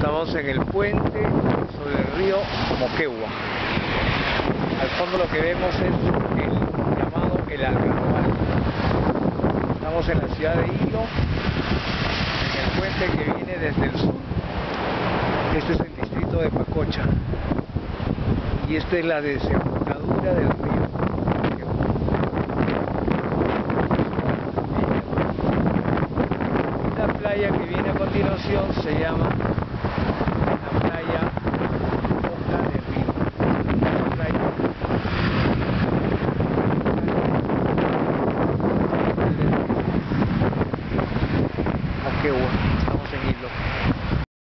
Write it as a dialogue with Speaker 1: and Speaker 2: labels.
Speaker 1: Estamos en el puente sobre el río Moquegua. Al fondo lo que vemos es el llamado el Algarrobal. Estamos en la ciudad de Hilo, en el puente que viene desde el sur. Este es el distrito de Pacocha y esta es la desembocadura del río Moquegua. La playa que viene a continuación se llama